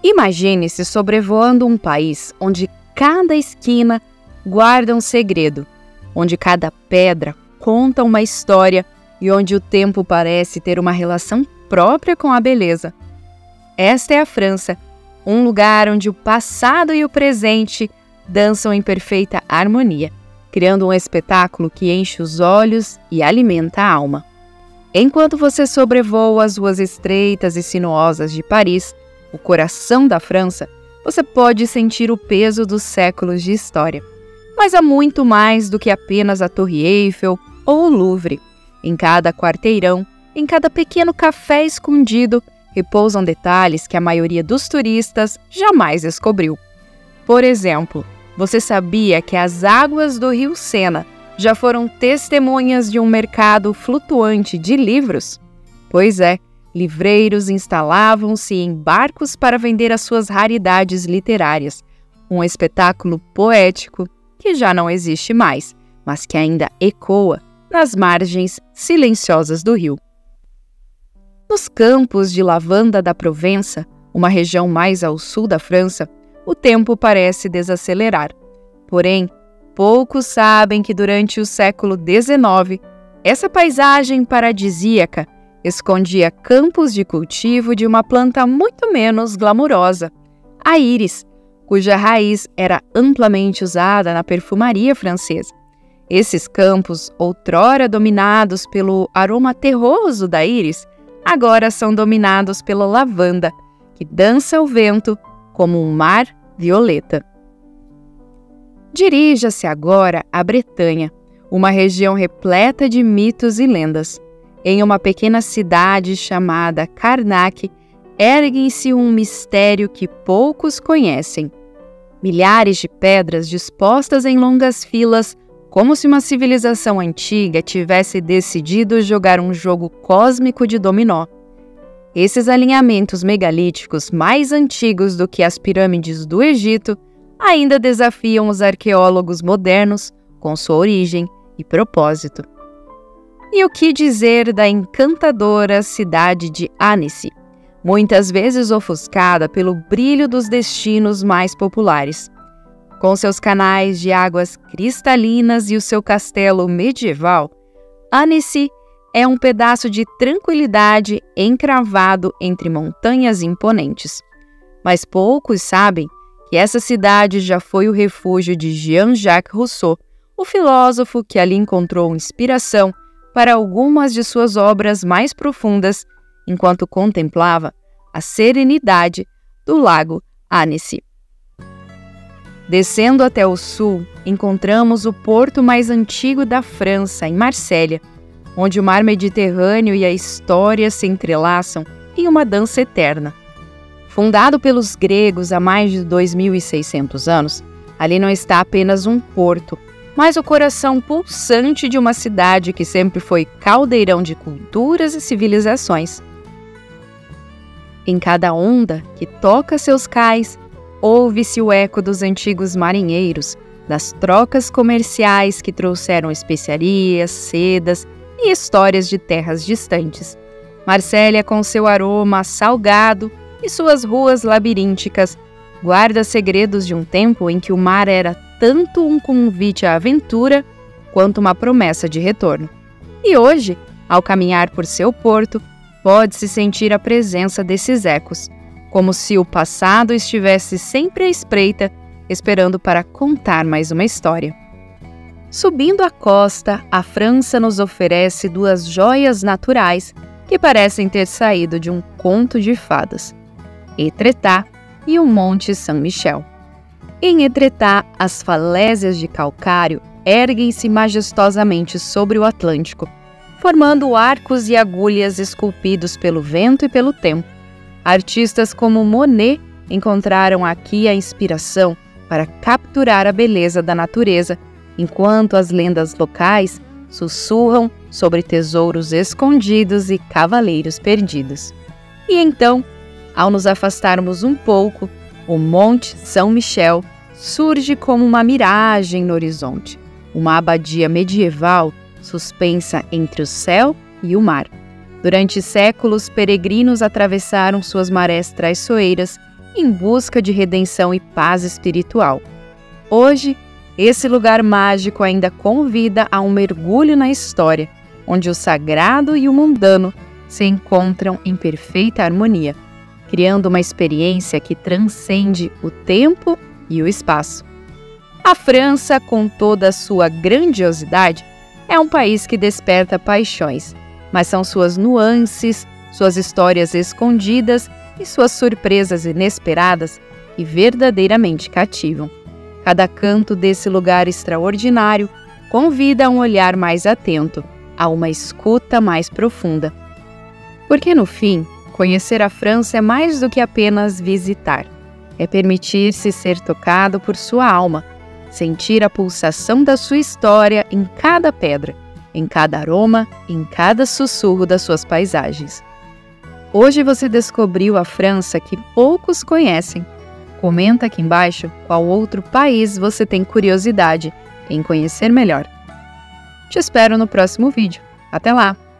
Imagine-se sobrevoando um país onde cada esquina guarda um segredo, onde cada pedra conta uma história e onde o tempo parece ter uma relação própria com a beleza. Esta é a França, um lugar onde o passado e o presente dançam em perfeita harmonia, criando um espetáculo que enche os olhos e alimenta a alma. Enquanto você sobrevoa as ruas estreitas e sinuosas de Paris, o coração da França, você pode sentir o peso dos séculos de história. Mas há muito mais do que apenas a Torre Eiffel ou o Louvre. Em cada quarteirão, em cada pequeno café escondido, repousam detalhes que a maioria dos turistas jamais descobriu. Por exemplo, você sabia que as águas do rio Sena já foram testemunhas de um mercado flutuante de livros? Pois é, livreiros instalavam-se em barcos para vender as suas raridades literárias, um espetáculo poético que já não existe mais, mas que ainda ecoa nas margens silenciosas do rio. Nos campos de lavanda da Provença, uma região mais ao sul da França, o tempo parece desacelerar. Porém, poucos sabem que durante o século XIX, essa paisagem paradisíaca escondia campos de cultivo de uma planta muito menos glamurosa, a íris, cuja raiz era amplamente usada na perfumaria francesa. Esses campos, outrora dominados pelo aroma terroso da íris, agora são dominados pela lavanda, que dança ao vento como um mar violeta. Dirija-se agora à Bretanha, uma região repleta de mitos e lendas. Em uma pequena cidade chamada Karnak, ergue-se um mistério que poucos conhecem. Milhares de pedras dispostas em longas filas, como se uma civilização antiga tivesse decidido jogar um jogo cósmico de dominó. Esses alinhamentos megalíticos, mais antigos do que as pirâmides do Egito, ainda desafiam os arqueólogos modernos com sua origem e propósito. E o que dizer da encantadora cidade de Annecy, muitas vezes ofuscada pelo brilho dos destinos mais populares? Com seus canais de águas cristalinas e o seu castelo medieval, Annecy é um pedaço de tranquilidade encravado entre montanhas imponentes. Mas poucos sabem que essa cidade já foi o refúgio de Jean-Jacques Rousseau, o filósofo que ali encontrou inspiração para algumas de suas obras mais profundas, enquanto contemplava a serenidade do lago Annecy. Descendo até o sul, encontramos o porto mais antigo da França, em Marsella, onde o mar Mediterrâneo e a história se entrelaçam em uma dança eterna. Fundado pelos gregos há mais de 2.600 anos, ali não está apenas um porto, mas o coração pulsante de uma cidade que sempre foi caldeirão de culturas e civilizações. Em cada onda que toca seus cais, ouve-se o eco dos antigos marinheiros, das trocas comerciais que trouxeram especiarias, sedas e histórias de terras distantes. Marsella, com seu aroma salgado e suas ruas labirínticas, guarda segredos de um tempo em que o mar era tanto um convite à aventura quanto uma promessa de retorno. E hoje, ao caminhar por seu porto, pode-se sentir a presença desses ecos, como se o passado estivesse sempre à espreita, esperando para contar mais uma história. Subindo a costa, a França nos oferece duas joias naturais que parecem ter saído de um conto de fadas: Étretat e o Monte Saint-Michel. Em Étretat, as falésias de calcário erguem-se majestosamente sobre o Atlântico, formando arcos e agulhas esculpidos pelo vento e pelo tempo. Artistas como Monet encontraram aqui a inspiração para capturar a beleza da natureza, enquanto as lendas locais sussurram sobre tesouros escondidos e cavaleiros perdidos. E então, ao nos afastarmos um pouco, o Monte Saint-Michel surge como uma miragem no horizonte, uma abadia medieval suspensa entre o céu e o mar. Durante séculos, peregrinos atravessaram suas marés traiçoeiras em busca de redenção e paz espiritual. Hoje, esse lugar mágico ainda convida a um mergulho na história, onde o sagrado e o mundano se encontram em perfeita harmonia, criando uma experiência que transcende o tempo e o espaço. A França, com toda a sua grandiosidade, é um país que desperta paixões, mas são suas nuances, suas histórias escondidas e suas surpresas inesperadas que verdadeiramente cativam. Cada canto desse lugar extraordinário convida a um olhar mais atento, a uma escuta mais profunda. Porque, no fim, conhecer a França é mais do que apenas visitar. É permitir-se ser tocado por sua alma, sentir a pulsação da sua história em cada pedra, em cada aroma, em cada sussurro das suas paisagens. Hoje você descobriu a França que poucos conhecem. Comenta aqui embaixo qual outro país você tem curiosidade em conhecer melhor. Te espero no próximo vídeo. Até lá!